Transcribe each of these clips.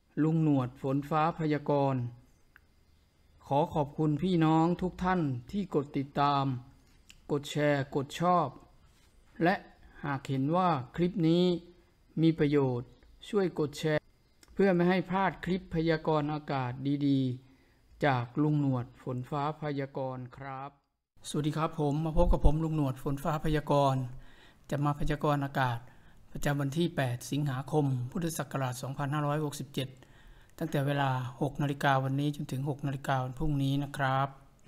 ลุงหนวดฝนฟ้าพยากรณ์ขอขอบคุณพี่น้องทุกท่านที่กดติดตามกดแชร์กดชอบและหากเห็นว่าคลิปนี้มีประโยชน์ช่วยกดแชร์เพื่อไม่ให้พลาดคลิปพยากรณ์อากาศดีๆจากลุงหนวดฝนฟ้าพยากรณ์ครับสวัสดีครับผมมาพบกับผมลุงหนวดฝนฟ้าพยากรณ์จะมาพยากรณ์อากาศประจำวันที่8สิงหาคมพุทธศักราช2567ตั้งแต่เวลา 6 นาฬิกาวันนี้จนถึง 6 นาฬิกาวันพรุ่งนี้นะครับ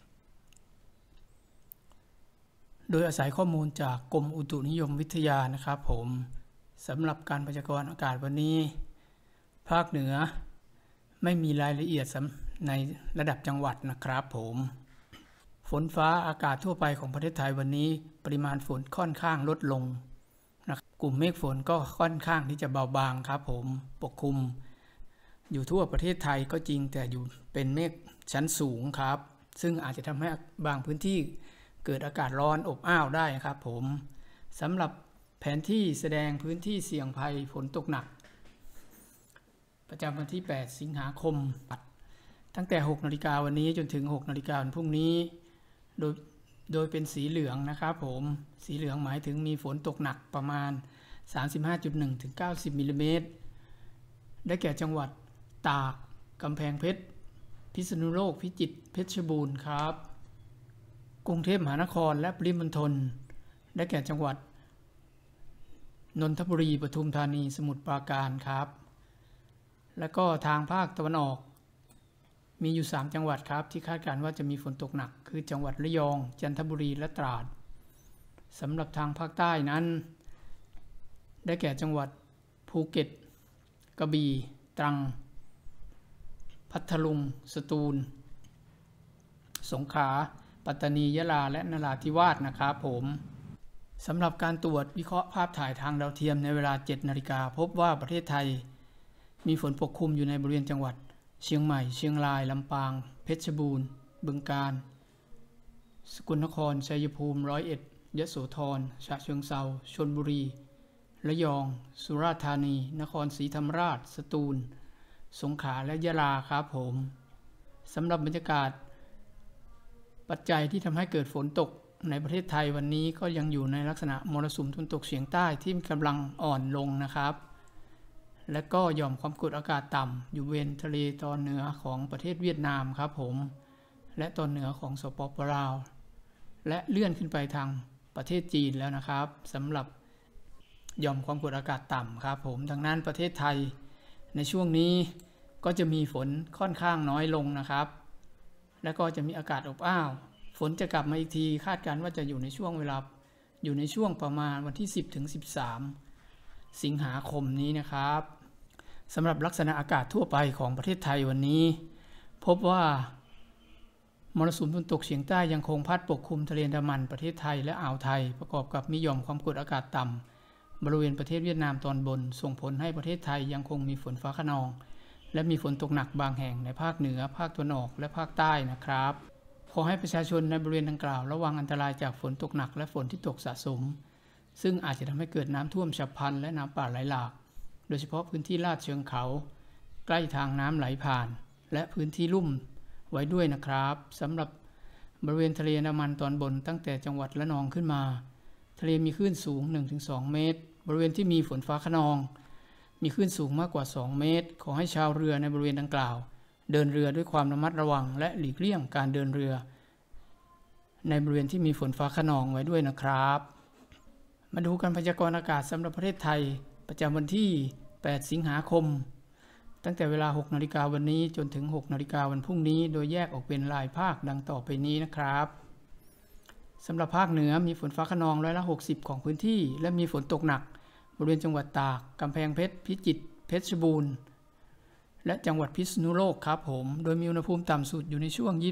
โดยอาศัยข้อมูลจากกรมอุตุนิยมวิทยานะครับผมสำหรับการพยากรณ์อากาศวันนี้ภาคเหนือไม่มีรายละเอียดในระดับจังหวัดนะครับผมฝนฟ้าอากาศทั่วไปของประเทศไทยวันนี้ปริมาณฝนค่อนข้างลดลงนะกลุ่มเมฆฝนก็ค่อนข้างที่จะเบาบางครับผมปกคลุมอยู่ทั่วประเทศไทยก็จริงแต่อยู่เป็นเมฆชั้นสูงครับซึ่งอาจจะทำให้บางพื้นที่เกิดอากาศร้อนอบอ้าวได้ครับผมสำหรับแผนที่แสดงพื้นที่เสี่ยงภัยฝนตกหนักประจำวันที่8สิงหาคมตั้งแต่ 6 นาฬิกาวันนี้จนถึง 6 นาฬิกาวันพรุ่งนี้โดยเป็นสีเหลืองนะครับผมสีเหลืองหมายถึงมีฝนตกหนักประมาณ 35.1 ถึง 90 มิลลิเมตรได้แก่จังหวัดตากกำแพงเพชรพิษณุโลกพิจิตรเพชรบูรณ์ครับกรุงเทพมหานครและปริมณฑลได้แก่จังหวัดนนทบุรีปทุมธานีสมุทรปราการครับและก็ทางภาคตะวันออกมีอยู่3จังหวัดครับที่คาดการณ์ว่าจะมีฝนตกหนักคือจังหวัดระยองจันทบุรีและตราดสำหรับทางภาคใต้นั้นได้แก่จังหวัดภูเก็ตกระบี่ตรังพัทลุงสตูลสงขลาปัตตานียะลาและนราธิวาสนะครับผมสำหรับการตรวจวิเคราะห์ภาพถ่ายทางดาวเทียมในเวลา 7 นาฬิกาพบว่าประเทศไทยมีฝนปกคลุมอยู่ในบริเวณจังหวัดเชียงใหม่เชียงรายลำปางเพชรบูรณ์บึงกาฬสกลนครชัยภูมิร้อยเอ็ดยโสธรฉะเชิงเทราชลบุรีระยองสุราษฎร์ธานีนครศรีธรรมราชสตูลสงขลาและยะลาครับผมสำหรับบรรยากาศปัจจัยที่ทำให้เกิดฝนตกในประเทศไทยวันนี้ก็ยังอยู่ในลักษณะมรสุมตะวันตกเฉียงใต้ที่กำลังอ่อนลงนะครับและก็หย่อมความกดอากาศต่ำอยู่บริเวณทะเลตอนเหนือของประเทศเวียดนามครับผมและตอนเหนือของสปป.ลาวและเลื่อนขึ้นไปทางประเทศจีนแล้วนะครับสำหรับหย่อมความกดอากาศต่ำครับผมดังนั้นประเทศไทยในช่วงนี้ก็จะมีฝนค่อนข้างน้อยลงนะครับและก็จะมีอากาศอบอ้าวฝนจะกลับมาอีกทีคาดการณ์ว่าจะอยู่ในช่วงเวลาอยู่ในช่วงประมาณวันที่10 ถึง 13 สิงหาคมนี้นะครับสำหรับลักษณะอากาศทั่วไปของประเทศไทยวันนี้พบว่ามรสุมตะวันตกเฉียงใต้ยังคงพัดปกคลุมทะเลอันดามันประเทศไทยและอ่าวไทยประกอบกับมีหย่อมความกดอากาศต่ำบริเวณประเทศเวียดนามตอนบนส่งผลให้ประเทศไทยยังคงมีฝนฟ้าคะนองและมีฝนตกหนักบางแห่งในภาคเหนือภาคตะวันออกและภาคใต้นะครับขอให้ประชาชนในบริเวณดังกล่าวระวังอันตรายจากฝนตกหนักและฝนที่ตกสะสมซึ่งอาจจะทำให้เกิดน้ำท่วมฉับพลันและน้ำป่าไหลหลากโดยเฉพาะพื้นที่ลาดเชิงเขาใกล้ทางน้ำไหลผ่านและพื้นที่ลุ่มไว้ด้วยนะครับสำหรับบริเวณทะเลอันดามันตอนบนตั้งแต่จังหวัดระนองขึ้นมาทะเลมีคลื่นสูง 1-2 เมตรบริเวณที่มีฝนฟ้าคะนองมีคลื่นสูงมากกว่า2เมตรขอให้ชาวเรือในบริเวณดังกล่าวเดินเรือด้วยความระมัดระวังและหลีกเลี่ยงการเดินเรือในบริเวณที่มีฝนฟ้าคะนองไว้ด้วยนะครับมาดูการพยากรณ์อากาศสำหรับประเทศไทยประจำวันที่8สิงหาคมตั้งแต่เวลา 6 นาฬิกาวันนี้จนถึง 6 นาฬิกาวันพรุ่งนี้โดยแยกออกเป็นรายภาคดังต่อไปนี้นะครับสำหรับภาคเหนือมีฝนฟ้าคะนอง60%ของพื้นที่และมีฝนตกหนักบริเวณจังหวัดตากกำแพงเพชรพิจิตรเพชรบูรณ์และจังหวัดพิษณุโลกครับผมโดยมีอุณหภูมิต่ำสุดอยู่ในช่วง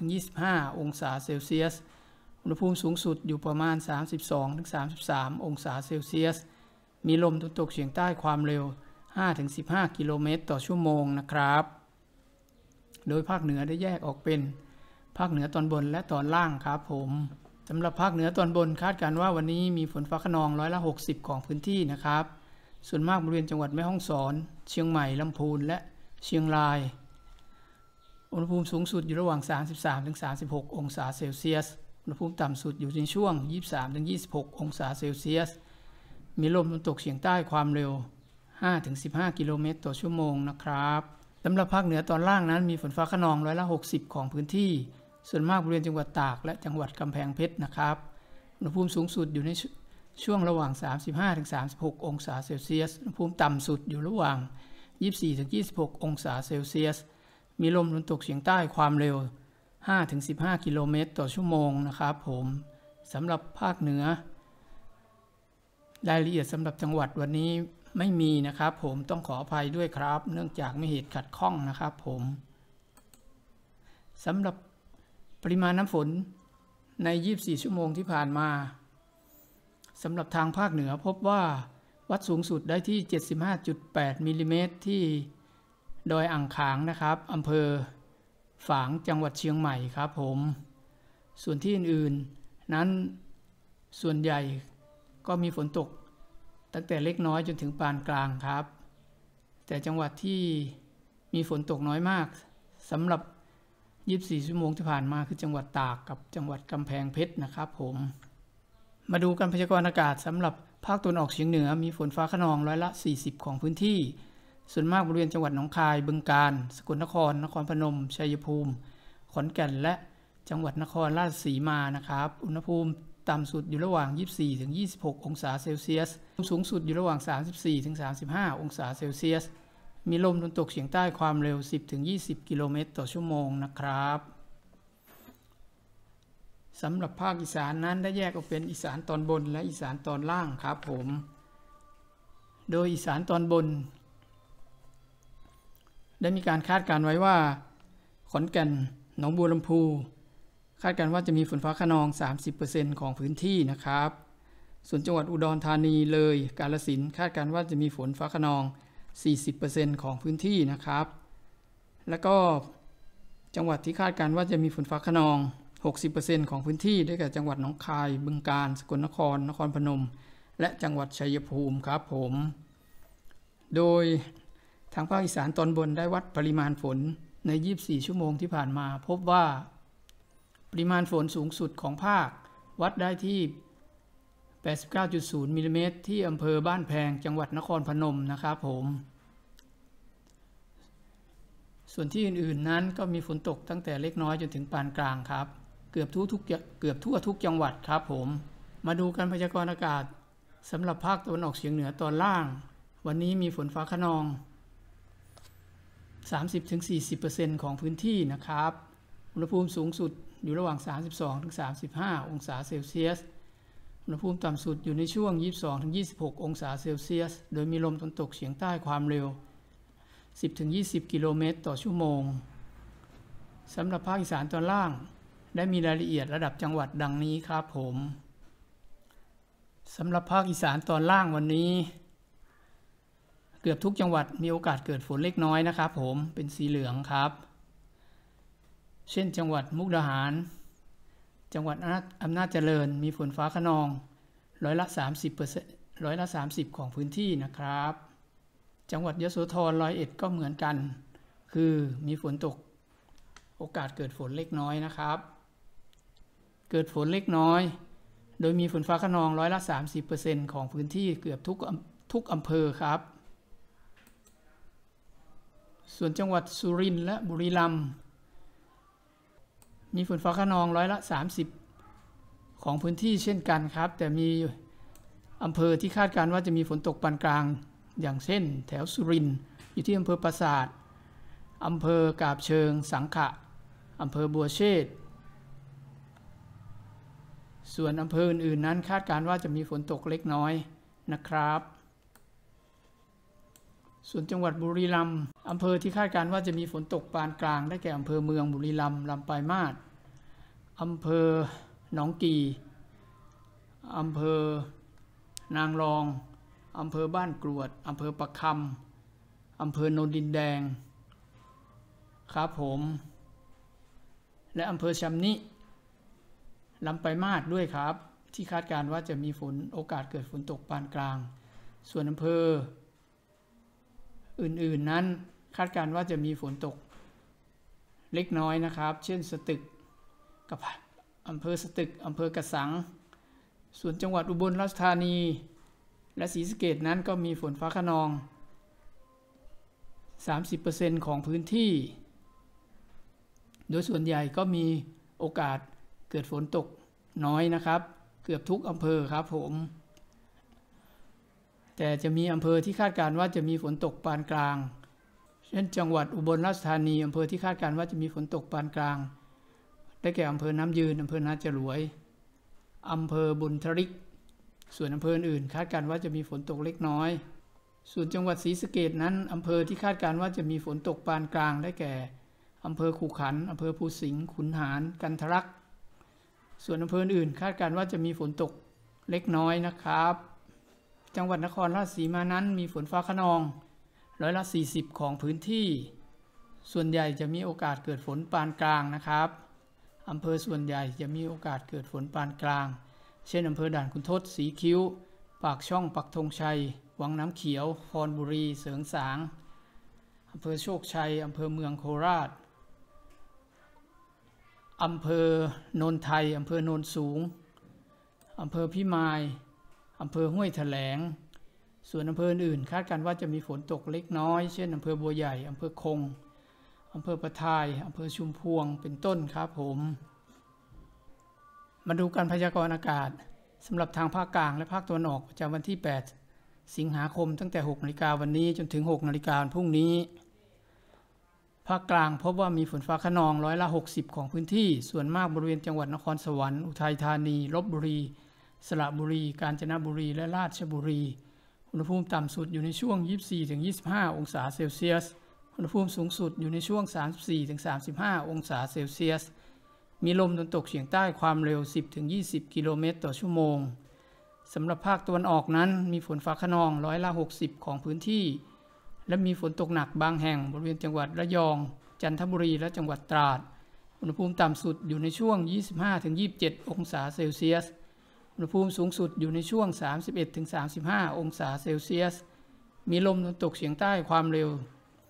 23-25 องศาเซลเซียสอุณหภูมิสูงสุดอยู่ประมาณ 32-33 องศาเซลเซียสมีลมตะวันตกเฉียงใต้ความเร็ว 5-15 กิโลเมตรต่อชั่วโมงนะครับโดยภาคเหนือได้แยกออกเป็นภาคเหนือตอนบนและตอนล่างครับผมสำหรับภาคเหนือตอนบนคาดการณ์ว่าวันนี้มีฝนฟ้าคะนอง60%ของพื้นที่นะครับส่วนมากบริเวณจังหวัดแม่ฮ่องสอนเชียงใหม่ลำพูนและเชียงรายอุณหภูมิสูงสุดอยู่ระหว่าง 33-36 องศาเซลเซียสอุณหภูมิต่ำสุดอยู่ในช่วง 23-26 องศาเซลเซียสมีลมตะวันตกเฉียงใต้ความเร็ว 5-15 กิโลเมตรต่อชั่วโมงนะครับสำหรับภาคเหนือตอนล่างนั้นมีฝนฟ้าคะนอง60%ของพื้นที่ส่วนมากบริเวณจังหวัดตากและจังหวัดกำแพงเพชรนะครับอุณหภูมิสูงสุดอยู่ในช่วงระหว่าง 35-36 องศาเซลเซียสอุณหภูมิต่ำสุดอยู่ระหว่าง 24-26 องศาเซลเซียสมีลมตะวันตกเฉียงใต้ความเร็ว 5-15 กิโลเมตรต่อชั่วโมงนะครับผมสำหรับภาคเหนือรายละเอียดสำหรับจังหวัดวันนี้ไม่มีนะครับผมต้องขออภัยด้วยครับเนื่องจากมีเหตุขัดข้องนะครับผมสำหรับปริมาณน้ำฝนใน24ชั่วโมงที่ผ่านมาสำหรับทางภาคเหนือพบว่าวัดสูงสุดได้ที่ 75.8 มิลลิเมตรที่ดอยอ่างขางนะครับอำเภอฝางจังหวัดเชียงใหม่ครับผมส่วนที่อื่นๆนั้นส่วนใหญ่ก็มีฝนตกตั้งแต่เล็กน้อยจนถึงปานกลางครับแต่จังหวัดที่มีฝนตกน้อยมากสำหรับ24ชั่วโมงที่ผ่านมาคือจังหวัดตากกับจังหวัดกำแพงเพชรนะครับผมมาดูการพยากรณ์อากาศสำหรับภาคตะวันออกเฉียงเหนือมีฝนฟ้าคะนอง40%ของพื้นที่ส่วนมากบริเวณจังหวัดหนองคายบึงกาฬสกลนครนครพนมชัยภูมิขอนแก่นและจังหวัดนครราชสีมานะครับอุณหภูมิต่ำสุดอยู่ระหว่าง 24-26 องศาเซลเซียสสูงสุดอยู่ระหว่าง 34-35 องศาเซลเซียสมีลมตะวันตกเฉียงใต้ความเร็ว 10-20 กิโลเมตรต่อชั่วโมงนะครับสำหรับภาคอีสานนั้นได้แยกออกเป็นอีสานตอนบนและอีสานตอนล่างครับผมโดยอีสานตอนบนได้มีการคาดการไว้ว่าขอนแก่นหนองบัวลำพูคาดการว่าจะมีฝนฟ้าคะนอง 30% ของพื้นที่นะครับส่วนจังหวัดอุดรธานีเลยกาฬสินธุ์คาดการว่าจะมีฝนฟ้าคะนอง 40% ของพื้นที่นะครับแล้วก็จังหวัดที่คาดการว่าจะมีฝนฟ้าคะนอง 60% ของพื้นที่ได้แก่จังหวัดหนองคายบึงกาฬสกลนครนครพนมและจังหวัดชัยภูมิครับผมโดยทางภาคอีสานตอนบนได้วัดปริมาณฝนใน24ชั่วโมงที่ผ่านมาพบว่าปริมาณฝนสูงสุดของภาควัดได้ที่ 89.0 มิลลิเมตรที่อำเภอบ้านแพงจังหวัดนครพนมนะครับผมส่วนที่อื่นๆนั้นก็มีฝนตกตั้งแต่เล็กน้อยจนถึงปานกลางครับเกือบทั่วทุกจังหวัดครับผมมาดูการพยากรณ์อากาศสำหรับภาคตะวันออกเฉียงเหนือตอนล่างวันนี้มีฝนฟ้าคะนอง 30-40% ของพื้นที่นะครับอุณหภูมิสูงสุดอยู่ระหว่าง 32-35 องศาเซลเซียสอุณหภูมิต่ำสุดอยู่ในช่วง 22-26 องศาเซลเซียสโดยมีลมตะวันตกเฉียงใต้ความเร็ว 10-20 กิโลเมตรต่อชั่วโมงสำหรับภาคอีสานตอนล่างได้มีรายละเอียดระดับจังหวัดดังนี้ครับผมสำหรับภาคอีสานตอนล่างวันนี้เกือบทุกจังหวัดมีโอกาสเกิดฝนเล็กน้อยนะครับผมเป็นสีเหลืองครับเช่นจังหวัดมุกดาหารจังหวัดอำนาจเจริญมีฝนฟ้าคะนอง30% ของพื้นที่นะครับจังหวัดยโสธร101ก็เหมือนกันคือมีฝนตกโอกาสเกิดฝนเล็กน้อยนะครับเกิดฝนเล็กน้อยโดยมีฝนฟ้าคะนอง30% ของพื้นที่เกือบทุกอำเภอครับส่วนจังหวัดสุรินทร์และบุรีรัมย์มีฝนฟ้าคะนอง30%ของพื้นที่เช่นกันครับแต่มีอำเภอที่คาดการว่าจะมีฝนตกปานกลางอย่างเช่นแถวสุรินทร์อยู่ที่อำเภอปราสาทอำเภอกาบเชิงสังขะอำเภอบัวเชษฐ์ส่วนอำเภออื่นๆนั้นคาดการว่าจะมีฝนตกเล็กน้อยนะครับส่วนจังหวัดบุรีรัมย์อำเภอที่คาดการว่าจะมีฝนตกปานกลางได้แก่อำเภอเมืองบุรีรัมย์ลำปลายมาศอำเภอหนองกี่อำเภอนางรองอำเภอบ้านกรวดอำเภอปะคำอำเภอโนนดินแดงครับผมและอำเภอชำนิลำปลายมาศด้วยครับที่คาดการว่าจะมีโอกาสเกิดฝนตกปานกลางส่วนอำเภออื่นๆนั้นคาดการณ์ว่าจะมีฝนตกเล็กน้อยนะครับเช่นสตึกกับอำเภอสตึกอำเภอกระสังส่วนจังหวัดอุบลราชธานีและศรีสะเกษนั้นก็มีฝนฟ้าคะนอง 30% ของพื้นที่โดยส่วนใหญ่ก็มีโอกาสเกิดฝนตกน้อยนะครับเกือบทุกอำเภอครับผมแต่จะมีอำเภอที่คาดการณ์ว่าจะมีฝนตกปานกลางเช่นจังหวัดอุบลราชธานีอำเภอที่คาดการณ์ว่าจะมีฝนตกปานกลางได้แก่อำเภอน้ำยืนอำเภอนาจรวยอำเภอบุญทริกส่วนอำเภออื่นคาดการณ์ว่าจะมีฝนตกเล็กน้อยส่วนจังหวัดศรีสะเกษนั้นอำเภอที่คาดการณ์ว่าจะมีฝนตกปานกลางได้แก่อำเภอขู่ขันอำเภอภูสิงห์ขุนหารกันทรักส่วนอำเภออื่นคาดการณ์ว่าจะมีฝนตกเล็กน้อยนะครับจังหวัดนครราชสีมานั้นมีฝนฟ้าคะนอง40%ของพื้นที่ส่วนใหญ่จะมีโอกาสเกิดฝนปานกลางนะครับอำเภอส่วนใหญ่จะมีโอกาสเกิดฝนปานกลางเช่นอำเภอด่านขุนทดสีคิ้วปากช่องปักธงชัยวังน้ำเขียวคอนบุรีเสริงสางอำเภอโชคชัยอำเภอเมืองโคราชอำเภอโนนไทยอำเภอโนนสูงอำเภอพิมายอำเภอห้วยแถลงส่วนอำเภออื่นคาดการณ์ว่าจะมีฝนตกเล็กน้อยเช่นอำเภอบัวใหญ่อำเภอคงอำเภอประทายอำเภอชุมพวงเป็นต้นครับผมมาดูการพยากรณ์อากาศสำหรับทางภาคกลางและภาคตะวันออกประจำวันที่8สิงหาคมตั้งแต่6 นาฬิกาวันนี้จนถึง6 นาฬิกาวันพรุ่งนี้ภาคกลางพบว่ามีฝนฟ้าคะนอง60%ของพื้นที่ส่วนมากบริเวณจังหวัดนครสวรรค์อุทัยธานีลพบุรีสระบุรีกาญจนบุรีและราชบุรีอุณหภูมิต่ำสุดอยู่ในช่วง 24-25 องศาเซลเซียสอุณหภูมิสูงสุดอยู่ในช่วง 34-35 องศาเซลเซียสมีลมตะวันตกเฉียงใต้ความเร็ว 10-20 กิโลเมตรต่อชั่วโมงสำหรับภาคตะวันออกนั้นมีฝนฟ้าคะนอง60%ของพื้นที่และมีฝนตกหนักบางแห่งบริเวณจังหวัดระยองจันทบุรีและจังหวัดตราดอุณหภูมิต่ำสุดอยู่ในช่วง 25-27 องศาเซลเซียสอุณหภูมิสูงสุดอยู่ในช่วง 31-35 องศาเซลเซียสมีลมตะวันตกเฉียงใต้ความเร็ว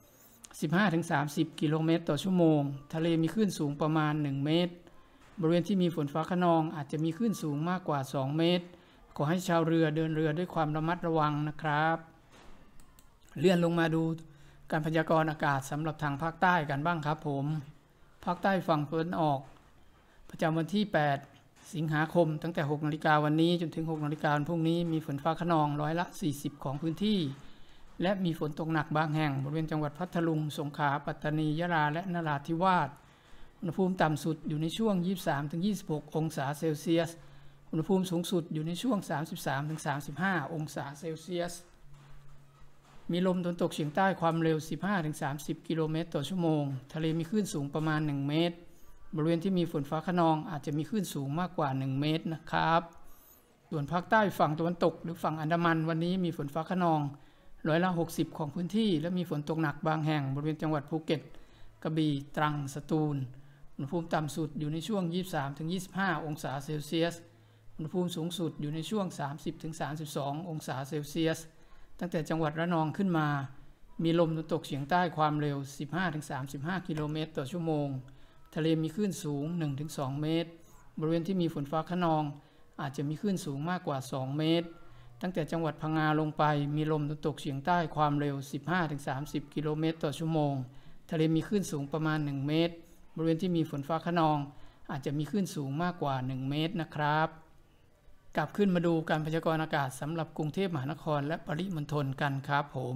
15-30 กิโลเมตรต่อชั่วโมงทะเลมีคลื่นสูงประมาณ1 เมตรบริเวณที่มีฝนฟ้าคะนองอาจจะมีคลื่นสูงมากกว่า2 เมตรขอให้ชาวเรือเดินเรือด้วยความระมัดระวังนะครับเลื่อนลงมาดูการพยากรณ์อากาศสำหรับทางภาคใต้กันบ้างครับผมภาคใต้ฝั่งตะวันออกประจำวันที่8สิงหาคมตั้งแต่6 นาฬิกาวันนี้จนถึง6 นาฬิกาวันพรุ่งนี้มีฝนฟ้าคะนอง40%ของพื้นที่และมีฝนตกหนักบางแห่งบริเวณจังหวัดพัทลุงสงขลาปัตตานียะลาและนราธิวาสอุณหภูมิต่ำสุดอยู่ในช่วง 23-26 องศาเซลเซียสอุณหภูมิสูงสุดอยู่ในช่วง 33-35 องศาเซลเซียสมีลมตะวันตกเฉียงใต้ความเร็ว 15-30 กิโลเมตรต่อชั่วโมงทะเลมีคลื่นสูงประมาณ1 เมตรบริเวณที่มีฝนฟ้าคะนองอาจจะมีคลื่นสูงมากกว่า1 เมตรนะครับส่วนภาคใต้ฝั่งตะวันตกหรือฝั่งอันดามันวันนี้มีฝนฟ้าคะนอง60%ของพื้นที่และมีฝนตกหนักบางแห่งบริเวณจังหวัดภูเก็ตกระบี่ตรังสตูลอุณหภูมิต่ำสุดอยู่ในช่วง 23-25 องศาเซลเซียสอุณหภูมิสูงสุดอยู่ในช่วง 30-32 องศาเซลเซียสตั้งแต่จังหวัดระนองขึ้นมามีลมตะวันตกเฉียงใต้ความเร็ว 15-35 กิโลเมตรต่อชั่วโมงทะเลมีคลื่นสูง 1-2 เมตรบริเวณที่มีฝนฟ้าคะนองอาจจะมีคลื่นสูงมากกว่า2 เมตรตั้งแต่จังหวัดพังงาลงไปมีลมตะวันตกเฉียงใต้ความเร็ว 15-30 กิโลเมตรต่อชั่วโมงทะเลมีคลื่นสูงประมาณ1 เมตรบริเวณที่มีฝนฟ้าคะนองอาจจะมีคลื่นสูงมากกว่า1 เมตรนะครับกลับขึ้นมาดูการพยากรณ์อากาศสำหรับกรุงเทพมหานครและปริมณฑลกันครับผม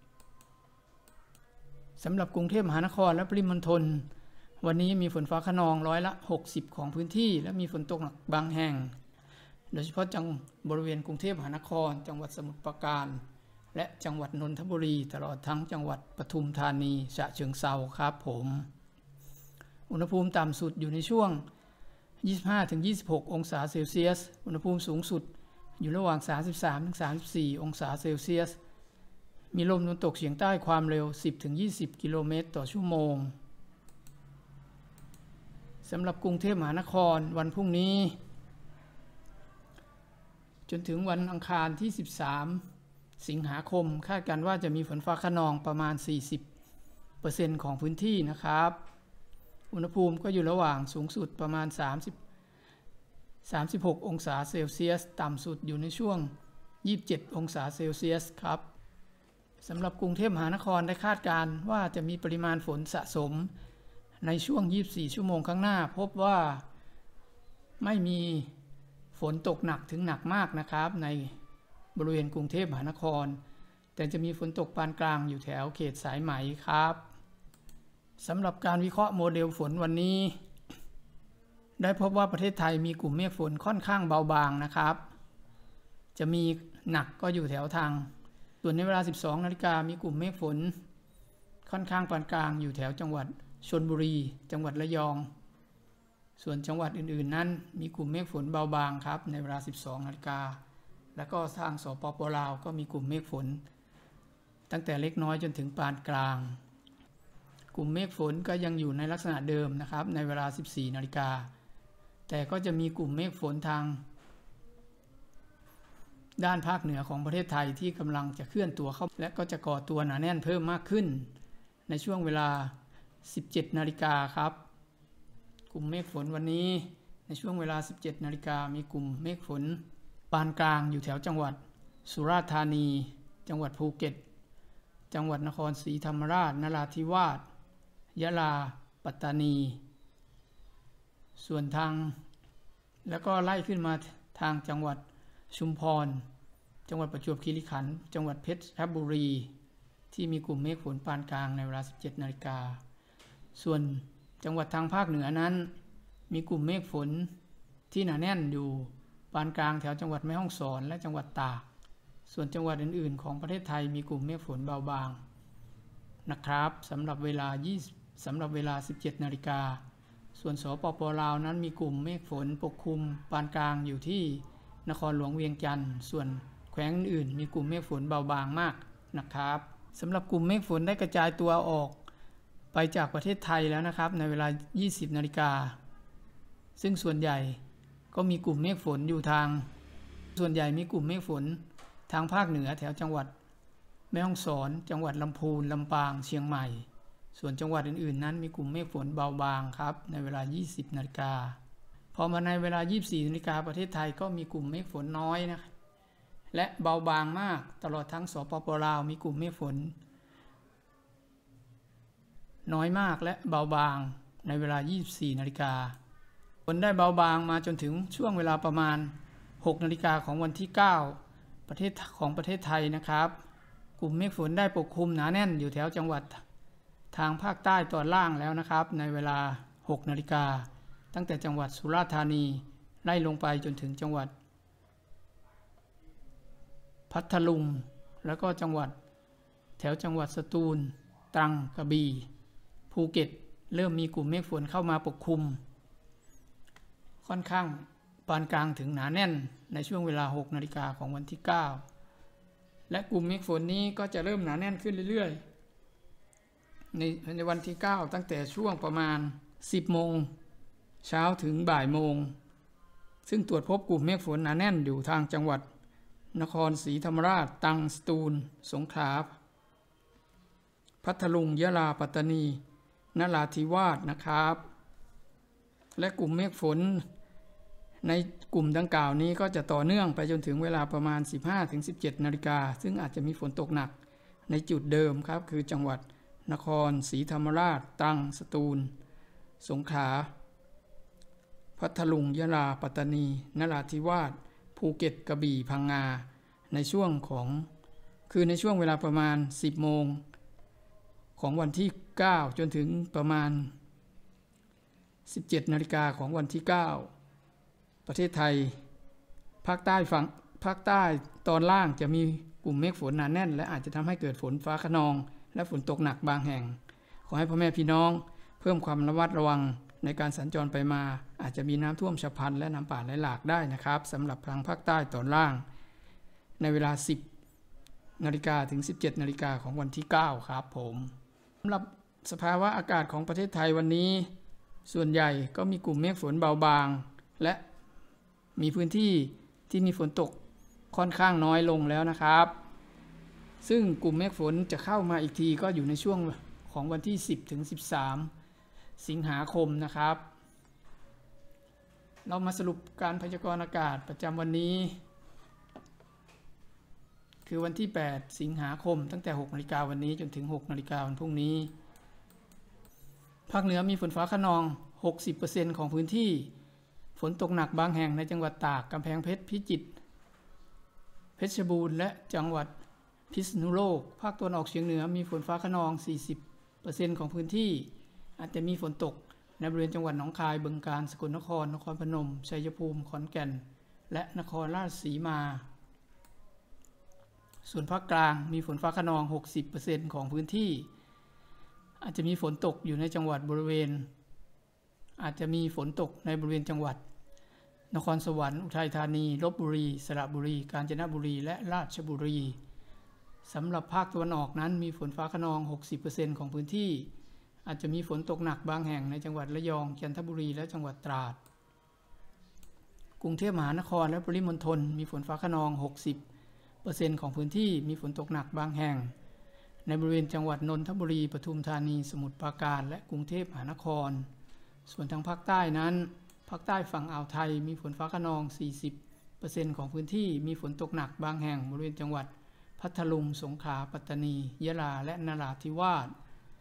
สำหรับกรุงเทพมหานครและปริมณฑลวันนี้มีฝนฟ้าคะนอง60%ของพื้นที่และมีฝนตกหนักบางแห่งโดยเฉพาะจังบริเวณกรุงเทพมหานครจังหวัดสมุทรปราการและจังหวัดนนทบุรีตลอดทั้งจังหวัดปทุมธานีฉะเชิงเทราครับผมอุณหภูมิต่ำสุดอยู่ในช่วง 25-26 องศาเซลเซียสอุณหภูมิสูงสุดอยู่ระหว่าง 33-34 องศาเซลเซียสมีลมตะวันตกเฉียงใต้ความเร็ว 10-20 กิโลเมตรต่อชั่วโมงสำหรับกรุงเทพมหานครวันพรุ่งนี้จนถึงวันอังคารที่13สิงหาคมคาดการณ์ว่าจะมีฝนฟ้าคะนองประมาณ 60% ของพื้นที่นะครับอุณหภูมิก็อยู่ระหว่างสูงสุดประมาณ36 องศาเซลเซียสต่ำสุดอยู่ในช่วง27 องศาเซลเซียสครับสำหรับกรุงเทพมหานครได้คาดการณ์ว่าจะมีปริมาณฝนสะสมในช่วง24 ชั่วโมงข้างหน้าพบว่าไม่มีฝนตกหนักถึงหนักมากนะครับในบริเวณกรุงเทพมหานครแต่จะมีฝนตกปานกลางอยู่แถวเขตสายไหมครับสำหรับการวิเคราะห์โมเดลฝนวันนี้ได้พบว่าประเทศไทยมีกลุ่มเมฆฝนค่อนข้างเบาบางนะครับจะมีหนักก็อยู่แถวทางส่วนในเวลา 12 นาฬิกามีกลุ่มเมฆฝนค่อนข้างปานกลางอยู่แถวจังหวัดชลบุรีจังหวัดระยองส่วนจังหวัดอื่นๆนั้นมีกลุ่มเมฆฝนเบาบางครับในเวลา 12 นาฬิกาแล้วก็ทางสปป.ลาวก็มีกลุ่มเมฆฝนตั้งแต่เล็กน้อยจนถึงปานกลางกลุ่มเมฆฝนก็ยังอยู่ในลักษณะเดิมนะครับในเวลา 14 นาฬิกาแต่ก็จะมีกลุ่มเมฆฝนทางด้านภาคเหนือของประเทศไทยที่กำลังจะเคลื่อนตัวเข้าและก็จะก่อตัวหนาแน่นเพิ่มมากขึ้นในช่วงเวลา 17 นาฬิกาครับกลุ่มเมฆฝนวันนี้ในช่วงเวลา 17 นาฬิกามีกลุ่มเมฆฝนปานกลางอยู่แถวจังหวัดสุราษฎร์ธานีจังหวัดภูเก็ตจังหวัดนครศรีธรรมราชนราธิวาสยะลาปัตตานีส่วนทางแล้วก็ไล่ขึ้นมาทางจังหวัดชุมพรจังหวัดประจวบคีรีขันธ์จังหวัดเพชรบุรีที่มีกลุ่มเมฆฝนปานกลางในเวลา 17 นาฬิกาส่วนจังหวัดทางภาคเหนือนั้นมีกลุ่มเมฆฝนที่หนาแน่นอยู่ปานกลางแถวจังหวัดแม่ฮ่องสอนและจังหวัดตากส่วนจังหวัดอื่นๆของประเทศไทยมีกลุ่มเมฆฝนเบาบางนะครับสำหรับเวลา 17 นาฬิกาส่วนสปป.ลาวนั้นมีกลุ่มเมฆฝนปกคลุมปานกลางอยู่ที่นครหลวงเวียงจันทร์ส่วนแขวงอื่นๆมีกลุ่มเมฆฝนเบาบางมากนะครับสำหรับกลุ่มเมฆฝนได้กระจายตัวออกไปจากประเทศไทยแล้วนะครับในเวลา 20 นาฬิกาซึ่งส่วนใหญ่ก็มีกลุ่มเมฆฝนอยู่ทางส่วนใหญ่มีกลุ่มเมฆฝนทางภาคเหนือแถวจังหวัดแม่ฮ่องสอนจังหวัดลำพูนลำปางเชียงใหม่ส่วนจังหวัดอื่นๆนั้นมีกลุ่มเมฆฝนเบาบางครับในเวลา 20 นาฬิกาพอมาในเวลา 24 นาฬิกาประเทศไทยก็มีกลุ่มเมฆฝนน้อยนะและเบาบางมากตลอดทั้งสปป.ลาวมีกลุ่มเมฆฝนน้อยมากและเบาบางในเวลา 24 นาฬิกาฝนได้เบาบางมาจนถึงช่วงเวลาประมาณ 6 นาฬิกาของวันที่ 9 ประเทศไทยนะครับกลุ่มเมฆฝนได้ปกคลุมหนาแน่นอยู่แถวจังหวัดทางภาคใต้ตอนล่างแล้วนะครับในเวลา 6 นาฬิกาตั้งแต่จังหวัดสุราษฎร์ธานีไล่ลงไปจนถึงจังหวัดพัทลุงแล้วก็จังหวัดแถวจังหวัดสตูลตรังกระบี่ภูเก็ตเริ่มมีกลุ่มเมฆฝนเข้ามาปกคลุมค่อนข้างปานกลางถึงหนาแน่นในช่วงเวลา 6 นาฬิกาของวันที่ 9และกลุ่มเมฆฝนนี้ก็จะเริ่มหนาแน่นขึ้นเรื่อยๆในวันที่ 9ตั้งแต่ช่วงประมาณ 10 โมงเช้าถึงบ่ายโมงซึ่งตรวจพบกลุ่มเมฆฝนหนาแน่นอยู่ทางจังหวัดนครศรีธรรมราชตรังสตูลสงขลาพัทลุงยะลาปัตตานีนราธิวาสนะครับและกลุ่มเมฆฝนในกลุ่มดังกล่าวนี้ก็จะต่อเนื่องไปจนถึงเวลาประมาณ 15-17 นาฬิกาซึ่งอาจจะมีฝนตกหนักในจุดเดิมครับคือจังหวัดนครศรีธรรมราชตรังสตูลสงขลาพัทลุงยะลาปัตตานีนราธิวาสภูเก็ตกระบี่พังงาในช่วงเวลาประมาณ 10 โมงของวันที่ 9 จนถึงประมาณ 17 นาฬิกาของวันที่ 9 ประเทศไทยภาคใต้ตอนล่างจะมีกลุ่มเมฆฝนหนาแน่นและอาจจะทำให้เกิดฝนฟ้าคะนองและฝนตกหนักบางแห่งขอให้พ่อแม่พี่น้องเพิ่มความระมัดระวังในการสัญจรไปมาอาจจะมีน้ำท่วมฉับพลันและน้ำป่าไหลหลากได้นะครับสำหรับทางภาคใต้ตอนล่างในเวลา 10 นาฬิกาถึง 17 นาฬิกาของวันที่ 9 ครับผมสำหรับสภาวะอากาศของประเทศไทยวันนี้ส่วนใหญ่ก็มีกลุ่มเมฆฝนเบาบางและมีพื้นที่ที่มีฝนตกค่อนข้างน้อยลงแล้วนะครับซึ่งกลุ่มเมฆฝนจะเข้ามาอีกทีก็อยู่ในช่วงขของวันที่10 ถึง 13 สิงหาคมนะครับเรามาสรุปการพยากรณ์อากาศประจำวันนี้คือวันที่ 8 สิงหาคมตั้งแต่ 6 นาฬิกาวันนี้จนถึง 6 นาฬิกาวันพรุ่งนี้ภาคเหนือมีฝนฟ้าคะนอง 60% ของพื้นที่ฝนตกหนักบางแห่งในจังหวัดตากกำแพงเพชรพิจิตรเพชรบูรณ์และจังหวัดพิษณุโลกภาคตะวันออกเฉียงเหนือมีฝนฟ้าคะนอง 40% ของพื้นที่อาจจะมีฝนตกในบริเวณจังหวัดหนองคายบึงกาฬสกลนครนครพนมชัยภูมิขอนแก่นและนครราชสีมาส่วนภาคกลางมีฝนฟ้าคะนอง 60% ของพื้นที่อาจจะมีฝนตกอยู่ในจังหวัดบริเวณอาจจะมีฝนตกในบริเวณจังหวัดนครสวรรค์อุทัยธานีลพบุรีสระบุรีกาญจนบุรีและราชบุรีสำหรับภาคตะวันออกนั้นมีฝนฟ้าคะนอง 60% ของพื้นที่อาจจะมีฝนตกหนักบางแห่งในจังหวัดระยองจันทบุรีและจังหวัดตราดกรุงเทพมหานครและปริมณฑลมีฝนฟ้าคะนอง 60% ของพื้นที่มีฝนตกหนักบางแห่งในบริเวณจังหวัดนนทบุรีปทุมธานีสมุทรปราการและกรุงเทพมหานครส่วนทางภาคใต้นั้นภาคใต้ฝั่งอ่าวไทยมีฝนฟ้าคะนอง 40% ของพื้นที่มีฝนตกหนักบางแห่งบริเวณจังหวัดพัทลุงสงขลาปัตตานียะลาและนราธิวาส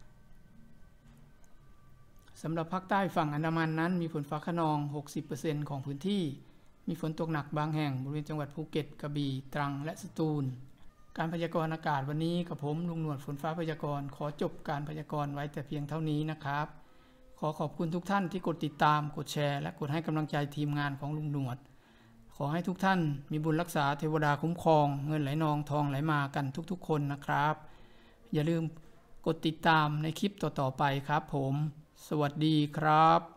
สำหรับภาคใต้ฝั่งอันดามันนั้นมีฝนฟ้าคะนอง 60% ของพื้นที่มีฝนตกหนักบางแห่งบริเวณจังหวัดภูเก็ตกระบี่ตรังและสตูลการพยากรณ์อากาศวันนี้กับผมลุงหนวดฝนฟ้าพยากรณ์ขอจบการพยากรณ์ไว้แต่เพียงเท่านี้นะครับขอขอบคุณทุกท่านที่กดติดตามกดแชร์และกดให้กำลังใจทีมงานของลุงหนวดขอให้ทุกท่านมีบุญรักษาเทวดาคุ้มครองเงินไหลนองทองไหลมากันทุกๆคนนะครับอย่าลืมกดติดตามในคลิปต่อๆไปครับผมสวัสดีครับ